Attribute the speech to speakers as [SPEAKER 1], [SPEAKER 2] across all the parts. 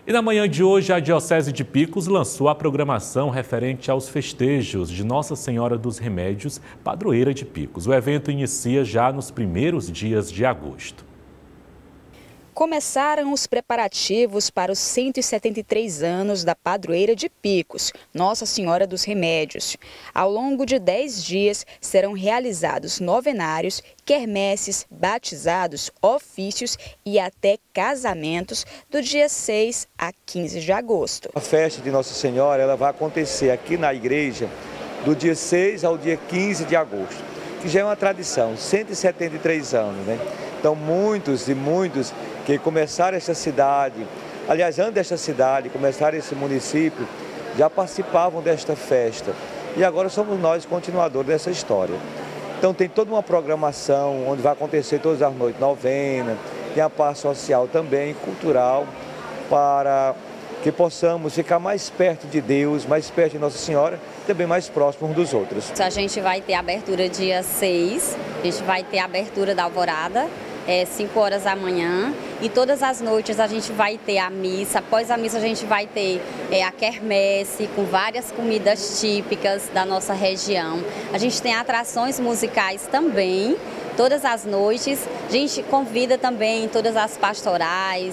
[SPEAKER 1] E na manhã de hoje, a Diocese de Picos lançou a programação referente aos festejos de Nossa Senhora dos Remédios, padroeira de Picos. O evento inicia já nos primeiros dias de agosto.
[SPEAKER 2] Começaram os preparativos para os 173 anos da padroeira de Picos, Nossa Senhora dos Remédios. Ao longo de 10 dias serão realizados novenários, quermesses, batizados, ofícios e até casamentos do dia 6 a 15 de agosto.
[SPEAKER 3] A festa de Nossa Senhora ela vai acontecer aqui na igreja do dia 6 ao dia 15 de agosto, que já é uma tradição, 173 anos, né? Então muitos que começaram esta cidade, aliás, antes desta cidade, começaram esse município, já participavam desta festa. E agora somos nós continuadores dessa história. Então tem toda uma programação, onde vai acontecer todas as noites novena, tem a parte social também, cultural, para que possamos ficar mais perto de Deus, mais perto de Nossa Senhora, também mais próximos uns dos outros.
[SPEAKER 4] A gente vai ter abertura dia 6, a gente vai ter a abertura da alvorada, 5 horas da manhã, e todas as noites a gente vai ter a missa. Após a missa a gente vai ter a quermesse com várias comidas típicas da nossa região. A gente tem atrações musicais também, todas as noites. A gente convida também todas as pastorais,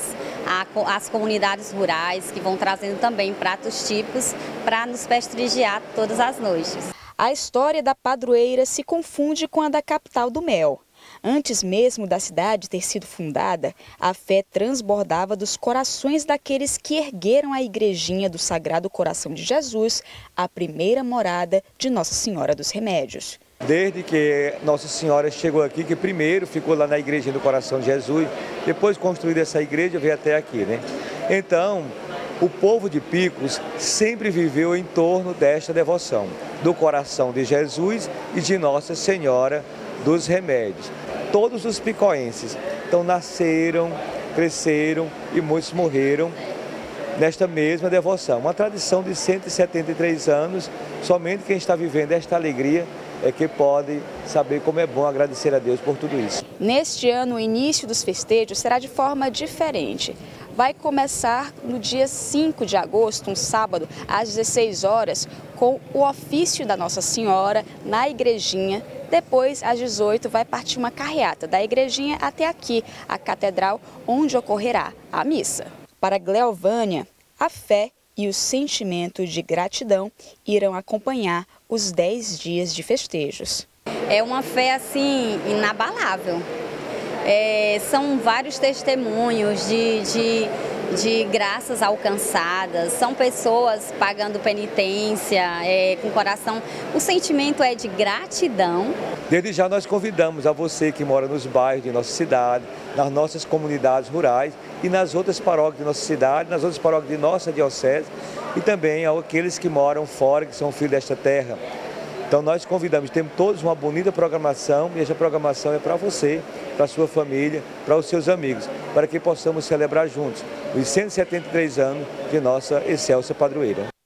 [SPEAKER 4] as comunidades rurais que vão trazendo também pratos típicos para nos prestigiar todas as noites.
[SPEAKER 2] A história da padroeira se confunde com a da capital do mel. Antes mesmo da cidade ter sido fundada, a fé transbordava dos corações daqueles que ergueram a igrejinha do Sagrado Coração de Jesus, a primeira morada de Nossa Senhora dos Remédios.
[SPEAKER 3] Desde que Nossa Senhora chegou aqui, que primeiro ficou lá na igrejinha do Coração de Jesus, depois construída essa igreja, veio até aqui, né? Então, o povo de Picos sempre viveu em torno desta devoção, do coração de Jesus e de Nossa Senhora dos Remédios. Todos os picoenses então nasceram, cresceram e muitos morreram nesta mesma devoção. Uma tradição de 173 anos, somente quem está vivendo esta alegria é que pode saber como é bom agradecer a Deus por tudo isso.
[SPEAKER 2] Neste ano, o início dos festejos será de forma diferente. Vai começar no dia 5 de agosto, um sábado, às 16 horas, com o ofício da Nossa Senhora na igrejinha. Depois, às 18, vai partir uma carreata da igrejinha até aqui, a catedral, onde ocorrerá a missa. Para Gleovânia, a fé e o sentimento de gratidão irão acompanhar os 10 dias de festejos.
[SPEAKER 4] É uma fé assim inabalável. São vários testemunhos de graças alcançadas, são pessoas pagando penitência, com coração. O sentimento é de gratidão.
[SPEAKER 3] Desde já nós convidamos a você que mora nos bairros de nossa cidade, nas nossas comunidades rurais e nas outras paróquias de nossa cidade, nas outras paróquias de nossa diocese e também aqueles que moram fora, que são filhos desta terra. Então nós convidamos, temos todos uma bonita programação e essa programação é para você, para a sua família, para os seus amigos, para que possamos celebrar juntos os 173 anos de nossa excelsa padroeira.